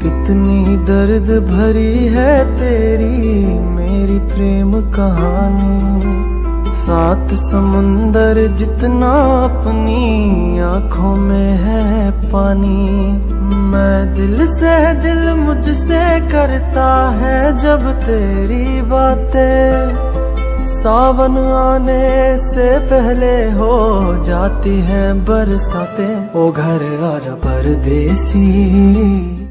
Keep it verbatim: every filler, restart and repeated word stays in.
कितनी दर्द भरी है तेरी मेरी प्रेम कहानी। सात समुंदर जितना अपनी आंखों में है पानी। मैं दिल से दिल मुझसे करता है जब तेरी बातें। सावन आने से पहले हो जाती है बरसातें। ओ घर आजा परदेसी।